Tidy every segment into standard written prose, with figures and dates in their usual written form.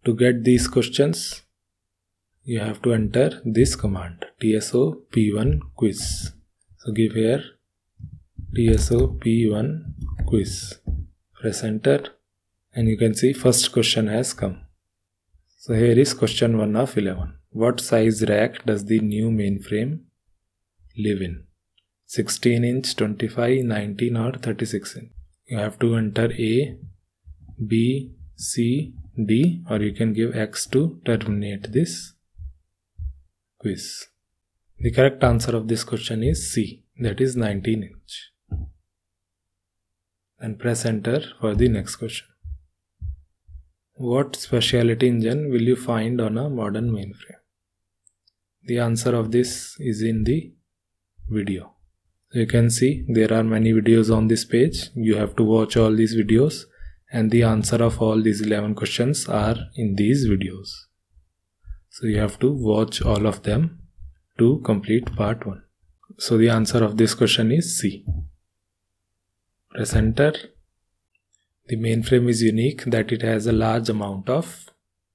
To get these questions, you have to enter this command, TSO-P1 quiz. So give here TSO-P1 quiz. Press enter and you can see first question has come. So here is question 1 of 11. What size rack does the new mainframe live in? 16 inch, 25, 19 or 36 inch. You have to enter A, B, C, D, or you can give X to terminate this quiz. The correct answer of this question is C, that is 19 inch. And press enter for the next question. What specialty engine will you find on a modern mainframe? The answer of this is in the video. You can see there are many videos on this page. You have to watch all these videos and the answer of all these 11 questions are in these videos. So you have to watch all of them to complete part 1. So the answer of this question is C. Press enter. The mainframe is unique that it has a large amount of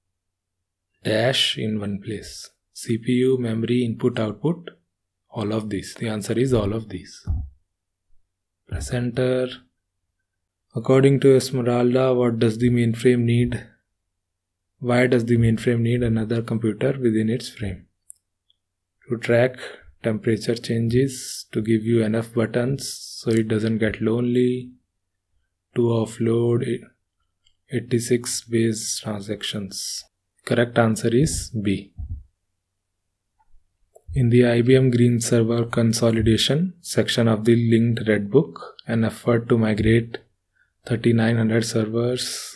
dash in one place. CPU, memory, input, output, all of these. The answer is all of these. Press enter. According to Esmeralda, what does the mainframe need? Why does the mainframe need another computer within its frame? To track temperature changes, to give you enough buttons so it doesn't get lonely, to offload 86 base transactions. Correct answer is B. In the IBM Green Server Consolidation section of the linked Red Book, an effort to migrate 3900 servers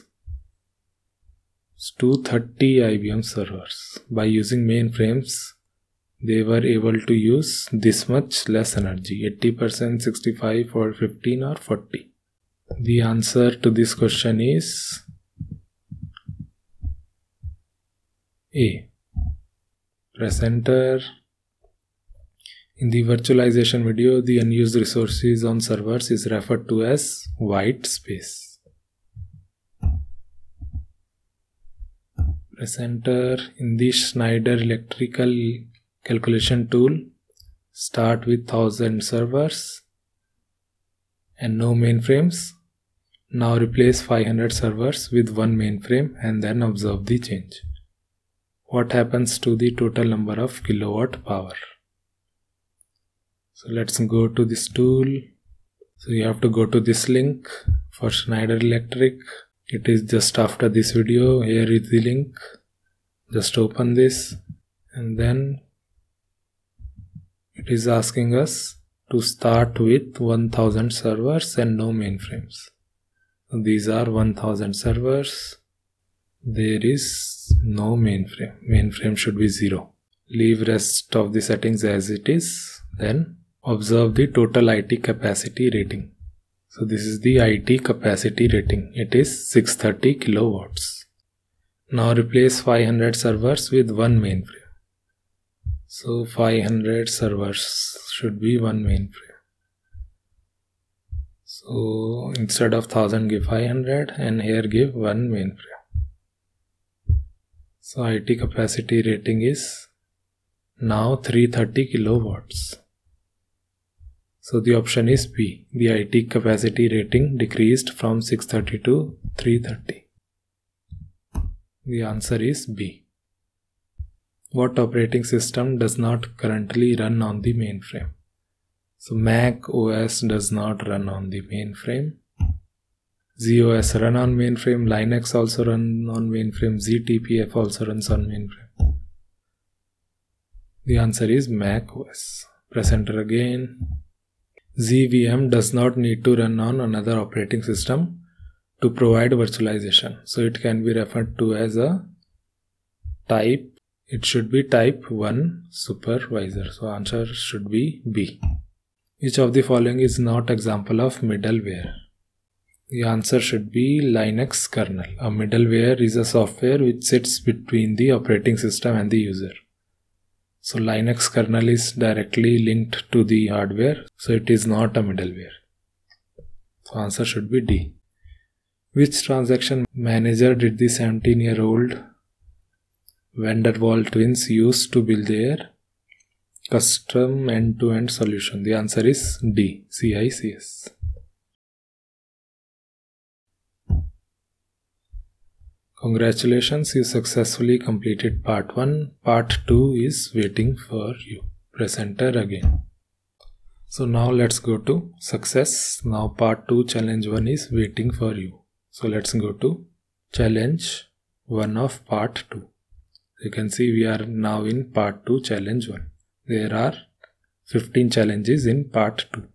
to 30 IBM servers. By using mainframes, they were able to use this much less energy, 80%, 65 or 15 or 40. The answer to this question is A. Press enter. In the virtualization video, the unused resources on servers is referred to as white space. Press enter. In the Schneider electrical calculation tool, start with 1000 servers and no mainframes. Now replace 500 servers with one mainframe and then observe the change. What happens to the total number of kilowatt power? So let's go to this tool. So you have to go to this link for Schneider Electric. It is just after this video. Here is the link. Just open this and then it is asking us to start with 1000 servers and no mainframes. So these are 1000 servers. There is no mainframe. Mainframe should be 0. Leave rest of the settings as it is. Then observe the total IT capacity rating. So this is the IT capacity rating. It is 630 kilowatts. Now replace 500 servers with one mainframe. So 500 servers should be one mainframe. So instead of 1000 give 500 and here give one mainframe. So IT capacity rating is now 330 kilowatts. So the option is B. The IT capacity rating decreased from 630 to 330. The answer is B. What operating system does not currently run on the mainframe? So Mac OS does not run on the mainframe. ZOS run on mainframe. Linux also run on mainframe. ZTPF also runs on mainframe. The answer is Mac OS. Press enter again. ZVM does not need to run on another operating system to provide virtualization. So it can be referred to as a type. It should be type 1 supervisor. So answer should be B. Which of the following is not example of middleware? The answer should be Linux kernel. A middleware is a software which sits between the operating system and the user. So Linux kernel is directly linked to the hardware, so it is not a middleware. So answer should be D. Which transaction manager did the 17-year-old Van der Waal twins used to build their custom end-to-end solution? The answer is D, CICS. Congratulations, you successfully completed part 1. Part 2 is waiting for you. Press enter again. So now let's go to success. Now part 2 challenge 1 is waiting for you. So let's go to challenge 1 of part 2. You can see we are now in part 2 challenge 1. There are 15 challenges in part 2.